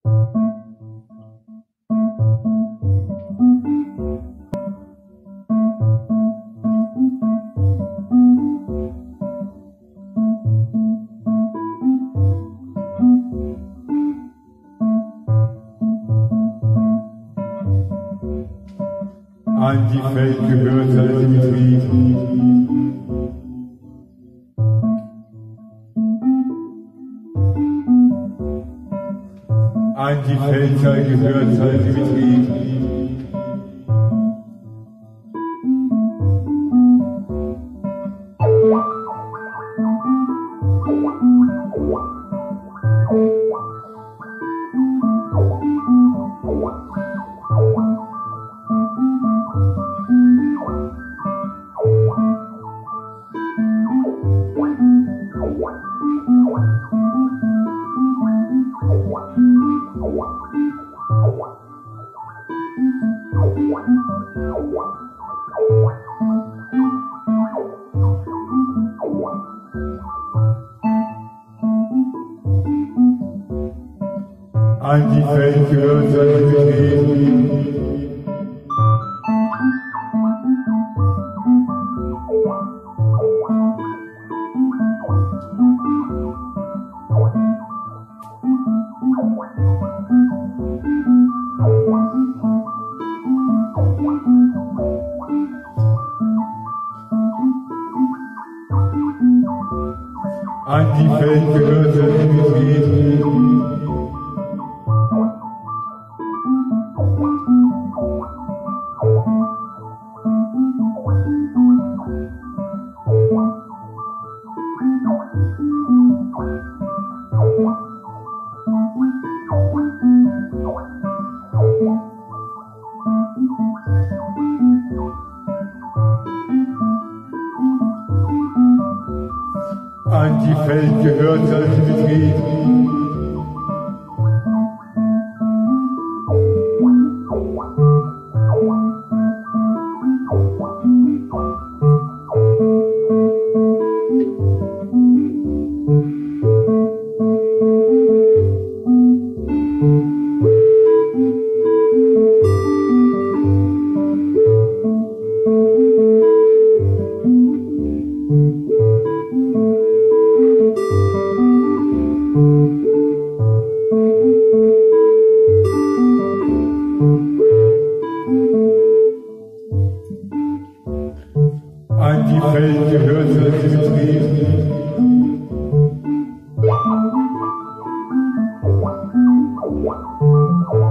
An die Welt gehört sein Betrieb. An die Felder gehört sein Betrieb. An die Welt gehört sein Betrieb. An die Welt gehört sein Betrieb. An die Welt gehört sein Betrieb. An die Welt gehört sein Betrieb.